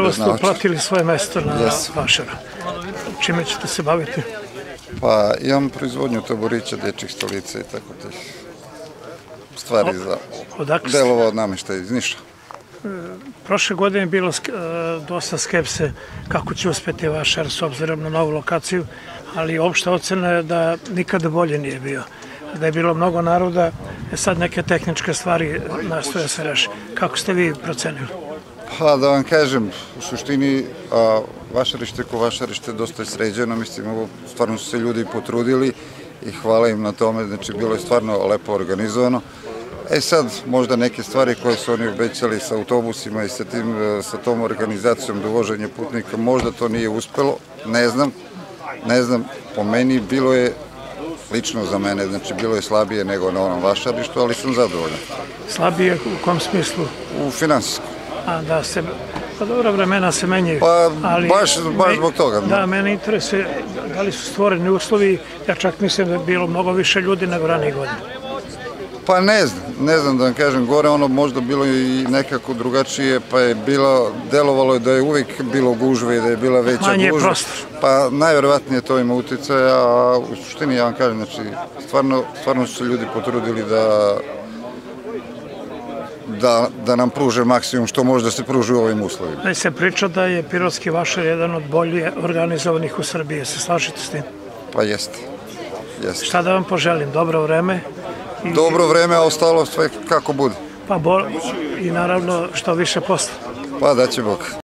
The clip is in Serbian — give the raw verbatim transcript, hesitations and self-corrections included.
Skoro ste uplatili svoje mesto na Vašara. Čime ćete se baviti? Pa imam proizvodnju taborića, dečjih stolica i tako tih stvari za delova od nameštaja iz Niša. Prošle godine je bilo dosta skepse kako će uspeti Vašar s obzirom na novu lokaciju, ali opšta ocena je da nikada bolje nije bio. Da je bilo mnogo naroda, sad neke tehničke stvari nastoje se reši. Kako ste vi procenili? Pa da vam kažem, u suštini Vašarište ko Vašarište dosta je sređeno, mislim, stvarno su se ljudi potrudili i hvala im na tome, znači bilo je stvarno lepo organizovano. E sad, možda neke stvari koje su oni obećali sa autobusima i sa tom organizacijom dovoženja putnika, možda to nije uspelo, ne znam, ne znam, po meni bilo je, lično za mene, znači bilo je slabije nego na onom Vašarištu, ali sam zadovoljan. Slabije u kom smislu? U finansijskom. A da se, pa dobro, vremena se menjaju. Pa baš zbog toga. Da, mene interesuje da li su stvoreni uslovi, ja čak mislim da je bilo mnogo više ljudi nego ranije godine. Pa ne znam, ne znam da vam kažem, gore ono možda bilo i nekako drugačije, pa je bilo, delovalo je da je uvijek bilo gužve i da je bila veća gužva. Manje prostor. Pa najverovatnije to ima uticaja, a u suštini ja vam kažem, znači stvarno su se ljudi potrudili da da nam pruže maksimum što može da se pruži u ovim uslovima. Da se priča da je Pirotski Vašar jedan od bolje organizovanih u Srbiji, se slažete s tim? Pa jeste, jeste. Šta da vam poželim, dobro vreme? Dobro vreme, a ostalo sve kako bude. Pa i naravno što više posla. Pa da će Bog.